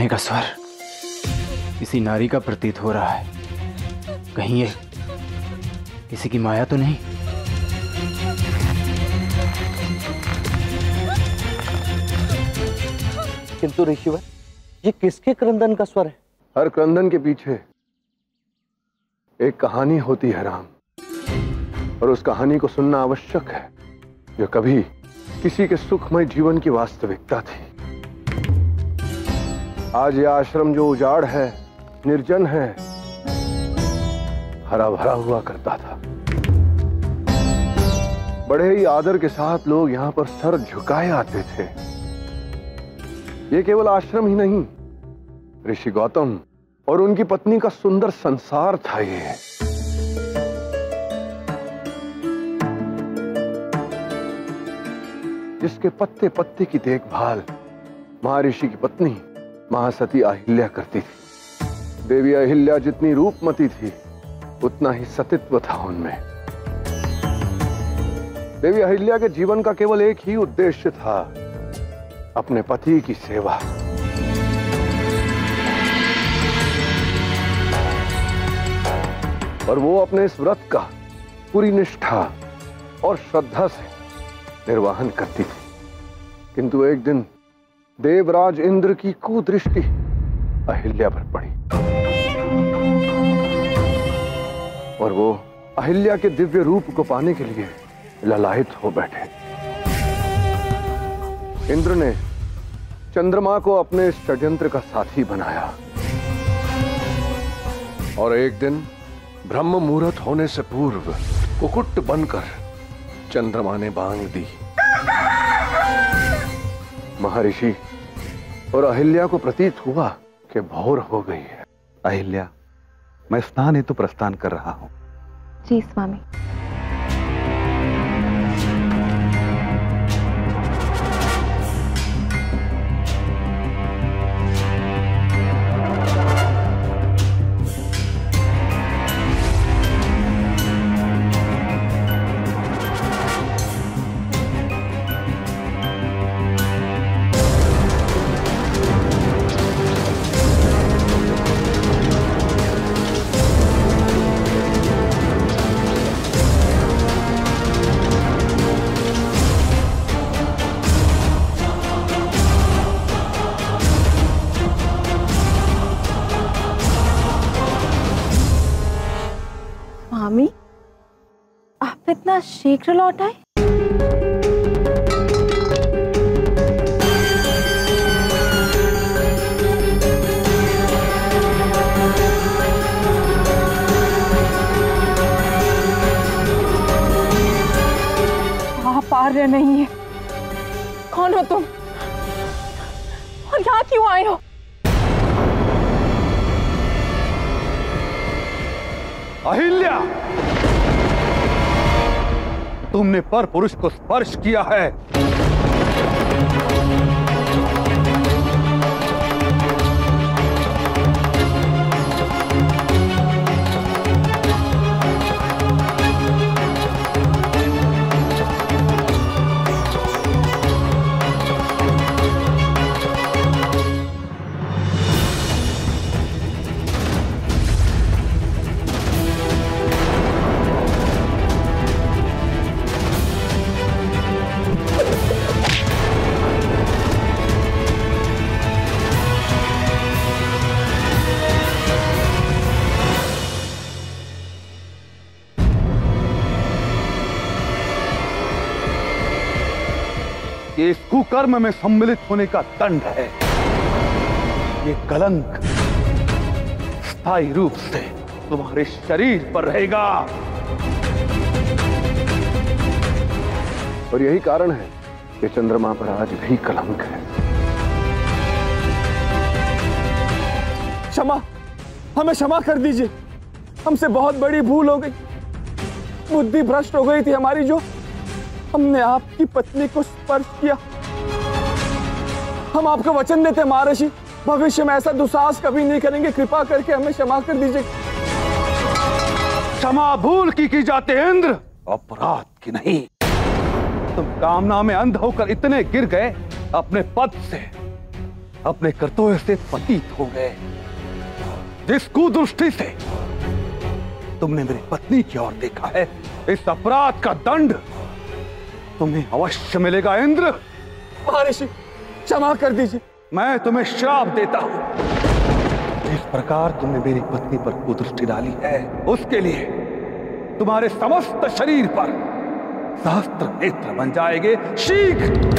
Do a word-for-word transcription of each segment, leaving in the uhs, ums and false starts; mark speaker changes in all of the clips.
Speaker 1: सामने का स्वर किसी नारी का प्रतीत हो रहा है। कहीं ये किसी की माया तो नहीं?
Speaker 2: किंतु ऋषिवर, ये किसके क्रंदन का स्वर है?
Speaker 3: हर क्रंदन के पीछे एक कहानी होती है राम, और उस कहानी को सुनना आवश्यक है जो कभी किसी के सुखमय जीवन की वास्तविकता थी। आज यह आश्रम जो उजाड़ है, निर्जन है, हरा भरा हुआ करता था। बड़े ही आदर के साथ लोग यहां पर सर झुकाए आते थे। यह केवल आश्रम ही नहीं, ऋषि गौतम और उनकी पत्नी का सुंदर संसार था ये। जिसके पत्ते पत्ते की देखभाल महर्षि की पत्नी महासती अहिल्या करती थी। देवी अहिल्या जितनी रूपमती थी, उतना ही सतीत्व था उनमें। देवी अहिल्या के जीवन का केवल एक ही उद्देश्य था, अपने पति की सेवा। और वो अपने इस व्रत का पूरी निष्ठा और श्रद्धा से निर्वहन करती थी। किंतु एक दिन देवराज इंद्र की कुदृष्टि अहिल्या पर पड़ी और वो अहिल्या के दिव्य रूप को पाने के लिए ललायित हो बैठे। इंद्र ने चंद्रमा को अपने षड्यंत्र का साथी बनाया और एक दिन ब्रह्म मुहूर्त होने से पूर्व कुकुट बनकर चंद्रमा ने बांग दी। महर्षि और अहिल्या को प्रतीत हुआ कि भोर हो गई है।
Speaker 4: अहिल्या, मैं स्नान हेतु प्रस्थान कर रहा हूं।
Speaker 5: जी स्वामी। स्वामी, आप इतना शीघ्र लौट आए? आप आर्य नहीं है। कौन हो तुम और यहाँ क्यों आए हो?
Speaker 4: अहिल्या, तुमने पर पुरुष को स्पर्श किया है। ये इस कुकर्म में सम्मिलित होने का दंड है। ये कलंक स्थायी रूप से तुम्हारे शरीर पर रहेगा।
Speaker 3: और यही कारण है कि चंद्रमा पर आज भी कलंक है।
Speaker 2: क्षमा, हमें क्षमा कर दीजिए। हमसे बहुत बड़ी भूल हो गई। बुद्धि भ्रष्ट हो गई थी हमारी, जो हमने आपकी पत्नी को स्पर्श किया। हम आपको वचन देते महर्षि, भविष्य में ऐसा दुस्साहस कभी नहीं करेंगे। कृपा करके हमें क्षमा कर दीजिए।
Speaker 4: क्षमा भूल की की जाते इंद्र, अपराध की नहीं। तुम कामना में अंध होकर इतने गिर गए अपने पद से, अपने कर्तव्य से पतित हो गए। जिस कुदृष्टि से तुमने मेरी पत्नी की ओर देखा है, इस अपराध का दंड तुम्हें अवश्य मिलेगा इंद्र।
Speaker 2: महर्षि क्षमा कर दीजिए।
Speaker 4: मैं तुम्हें श्राप देता हूं। जिस प्रकार तुमने मेरी पत्नी पर कुदृष्टि डाली है, उसके लिए तुम्हारे समस्त शरीर पर सहस्त्र नेत्र बन जाएंगे। शीघ्र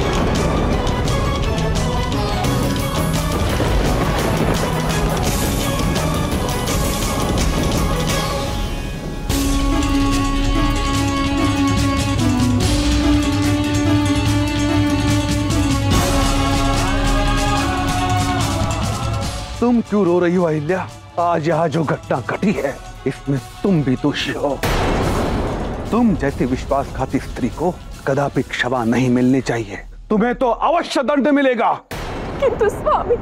Speaker 4: तुम क्यों रो रही हो अहिल्या? आज यहां जो घटना घटी है, इसमें तुम भी दोषी हो। तुम जैसी विश्वासघाती स्त्री को कदापि क्षमा नहीं मिलनी चाहिए। तुम्हें तो अवश्य दंड मिलेगा।
Speaker 5: किंतु स्वामी,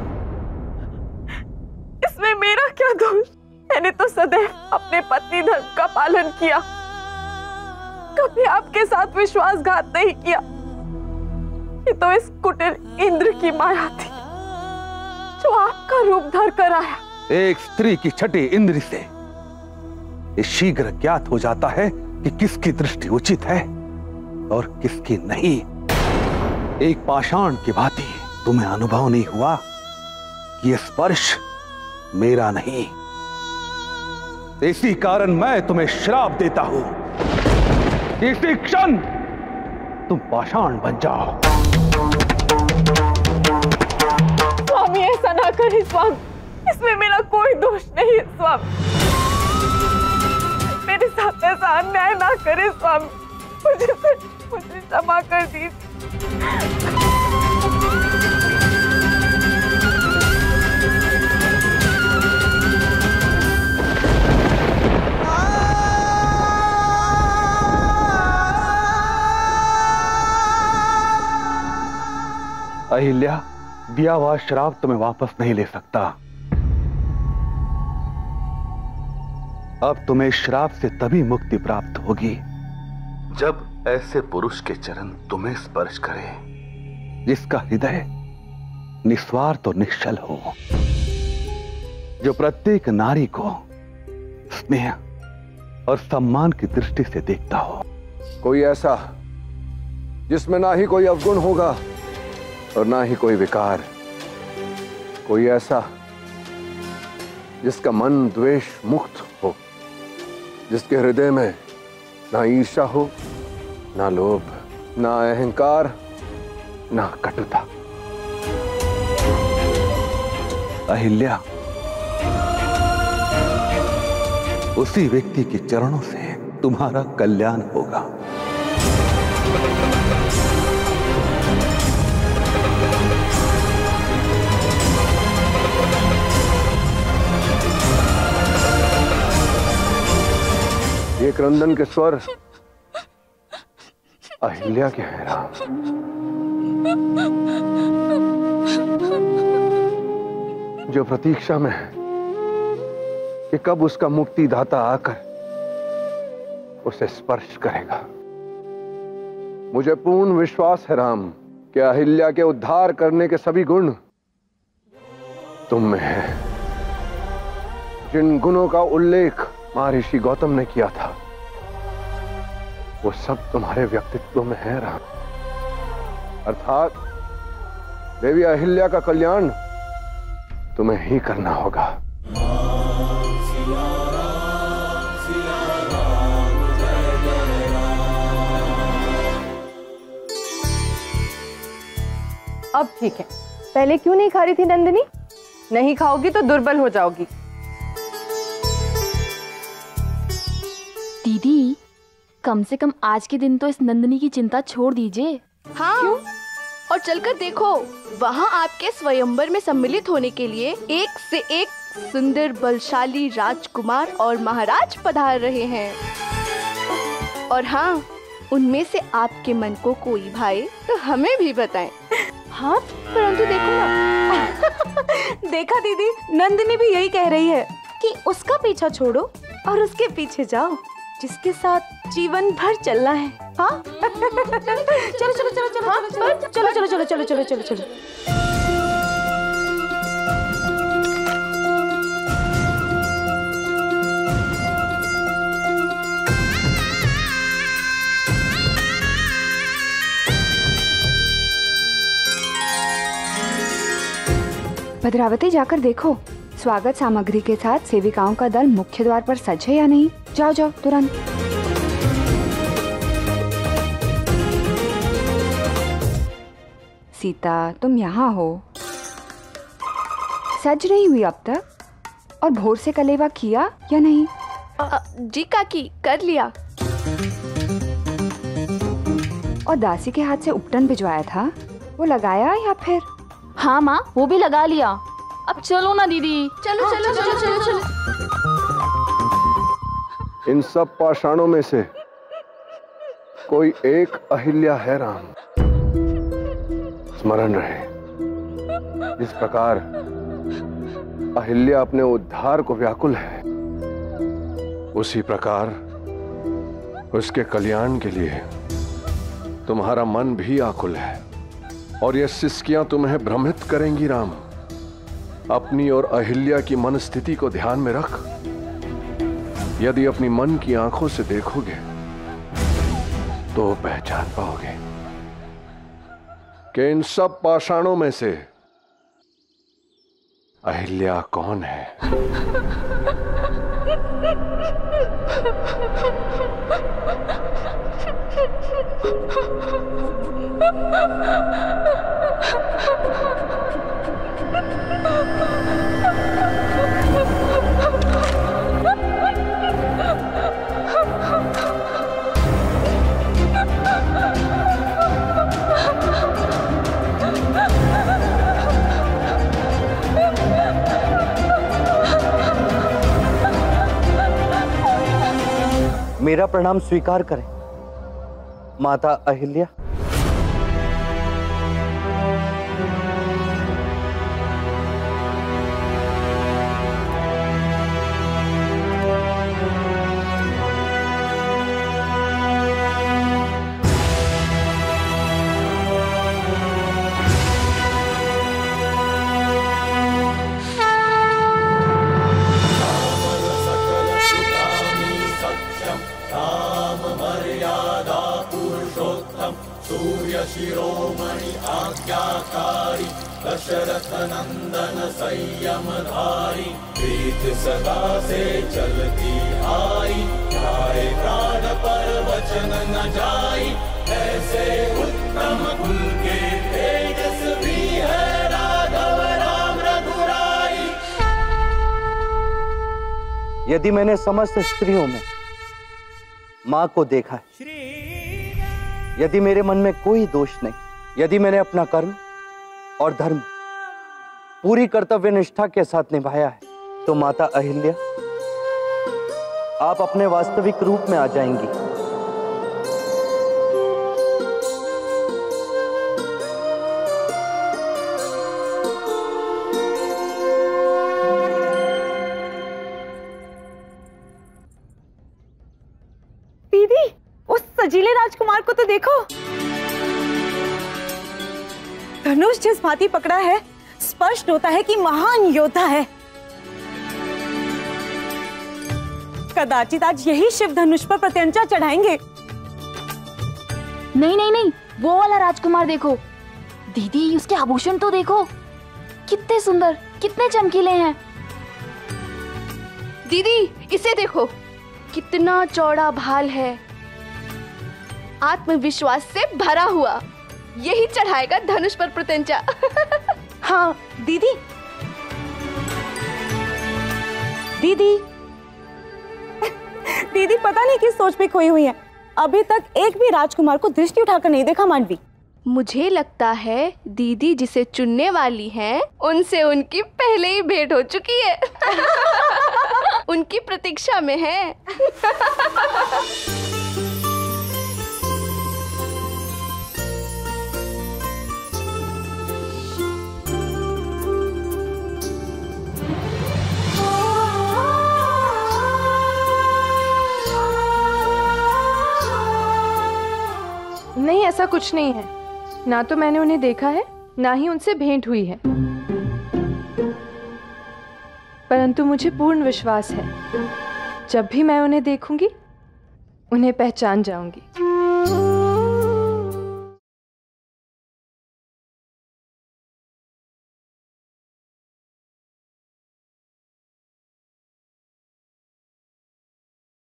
Speaker 5: इसमें मेरा क्या दोष? मैंने तो सदैव अपने पत्नी धर्म का पालन किया, कभी आपके साथ विश्वासघात नहीं किया। ये तो इस कुटिल इंद्र की माया थी जो आपका रूप धर कर आया।
Speaker 4: एक स्त्री की छठी इंद्री से ये शीघ्र ज्ञात हो जाता है कि किसकी दृष्टि उचित है और किसकी नहीं। एक पाषाण की भांति तुम्हें अनुभव नहीं हुआ कि यह स्पर्श मेरा नहीं। इसी कारण मैं तुम्हें श्राप देता हूं। इसी क्षण तुम पाषाण बन जाओ।
Speaker 5: स्वामी, ऐसा ना करें स्वामी, इसमें मेरा कोई दोष नहीं है स्वामी। मेरे साथ ऐसा अन्याय ना करें स्वामी, मुझे मुझे क्षमा कर दीजिए।
Speaker 4: अहिल्या, दिया हुआ श्राप तुम्हें वापस नहीं ले सकता। अब तुम्हें श्राप से तभी मुक्ति प्राप्त होगी जब ऐसे पुरुष के चरण तुम्हें स्पर्श करें जिसका हृदय निस्वार्थ और निश्चल हो, जो प्रत्येक नारी को स्नेह और सम्मान की दृष्टि से देखता हो।
Speaker 3: कोई ऐसा जिसमें ना ही कोई अवगुण होगा और ना ही कोई विकार। कोई ऐसा जिसका मन द्वेष मुक्त हो, जिसके हृदय में ना ईर्ष्या हो, ना लोभ, ना अहंकार, ना कटुता।
Speaker 4: अहिल्या, उसी व्यक्ति के चरणों से तुम्हारा कल्याण होगा।
Speaker 3: ये क्रंदन के स्वर अहिल्या के हैं राम। जो प्रतीक्षा में है कि कब उसका मुक्ति दाता आकर उसे स्पर्श करेगा। मुझे पूर्ण विश्वास है राम कि अहिल्या के उद्धार करने के सभी गुण तुम में है। जिन गुणों का उल्लेख महर्षि गौतम ने किया था, वो सब तुम्हारे व्यक्तित्व में है राम। अर्थात देवी अहिल्या का कल्याण तुम्हें ही करना होगा।
Speaker 5: अब ठीक है। पहले क्यों नहीं खा रही थी नंदिनी? नहीं खाओगी तो दुर्बल हो जाओगी।
Speaker 6: दीदी, कम से कम आज के दिन तो इस नंदिनी की चिंता छोड़ दीजिए।
Speaker 7: हाँ, क्यों? और चलकर देखो, वहाँ आपके स्वयंवर में सम्मिलित होने के लिए एक से एक सुंदर बलशाली राजकुमार और महाराज पधार रहे हैं। और हाँ, उनमें से आपके मन को कोई भाए तो हमें भी बताएं।
Speaker 6: हाँ, परंतु देखो ना।
Speaker 5: देखा दीदी, नंदिनी भी यही कह रही है कि उसका पीछा छोड़ो और उसके पीछे जाओ जिसके साथ जीवन भर चलना है। हाँ? चलो चलो चलो चलो
Speaker 6: हाँ,
Speaker 5: चलो चलो चलो चलो चलो चलो चलो चलो चलो।
Speaker 8: भद्रावती जाकर देखो स्वागत सामग्री के साथ सेविकाओं का दल मुख्य द्वार पर सज है या नहीं। जाओ जाओ तुरंत। सीता तुम यहाँ हो, सज नहीं हुई अब तक? और भोर से कलेवा किया या नहीं?
Speaker 7: आ, जी काकी कर लिया।
Speaker 8: और दासी के हाथ से उपटन भिजवाया था, वो लगाया या फिर?
Speaker 6: हाँ माँ, वो भी लगा लिया। अब चलो ना दीदी।
Speaker 7: चलो
Speaker 6: हाँ,
Speaker 7: चलो चलो चलो चलो।
Speaker 3: इन सब पाषाणों में से कोई एक अहिल्या है राम। स्मरण रहे, जिस प्रकार अहिल्या अपने उद्धार को व्याकुल है, उसी प्रकार उसके कल्याण के लिए तुम्हारा मन भी आकुल है। और ये सिसकियां तुम्हें भ्रमित करेंगी राम। अपनी और अहिल्या की मन स्थिति को ध्यान में रख। यदि अपनी मन की आंखों से देखोगे तो पहचान पाओगे कि इन सब पाषाणों में से अहिल्या कौन है।
Speaker 9: मेरा प्रणाम स्वीकार करें माता अहिल्या।
Speaker 10: शिरोमणि आज्ञाकारी दशरथ नंदन संयमधारी प्रीत सदा से चलती आई जाए प्राण पर वचन न जाई ऐसे उत्तम कुल के तेजस्वी है राघव राम रघुराई।
Speaker 9: यदि मैंने समस्त स्त्रियों में माँ को देखा है, यदि मेरे मन में कोई दोष नहीं, यदि मैंने अपना कर्म और धर्म पूरी कर्तव्य निष्ठा के साथ निभाया है, तो माता अहिल्या आप अपने वास्तविक रूप में आ जाएंगी।
Speaker 5: दीदी, उस सजीले राजकुमार को तो देखो। धनुष जिस भांति पकड़ा है, स्पष्ट होता है कि महान योद्धा है। कदाचित आज यही शिव धनुष पर प्रत्यंचा चढ़ाएंगे।
Speaker 6: नहीं नहीं नहीं, वो वाला राजकुमार देखो। दीदी, उसके आभूषण तो देखो, कितने सुंदर, कितने चमकीले हैं।
Speaker 7: दीदी इसे देखो, कितना चौड़ा भाल है, आत्मविश्वास से भरा हुआ। यही चढ़ाएगा धनुष पर प्रत्यंचा।
Speaker 5: हाँ दीदी, दीदी दीदी पता नहीं किस सोच में खोई हुई है। अभी तक एक भी राजकुमार को दृष्टि उठाकर नहीं देखा मानवी।
Speaker 7: मुझे लगता है दीदी जिसे चुनने वाली हैं, उनसे उनकी पहले ही भेंट हो चुकी है। उनकी प्रतीक्षा में है।
Speaker 11: नहीं, ऐसा कुछ नहीं है। ना तो मैंने उन्हें देखा है, ना ही उनसे भेंट हुई है। परंतु मुझे पूर्ण विश्वास है, जब भी मैं उन्हें देखूंगी, उन्हें पहचान जाऊंगी।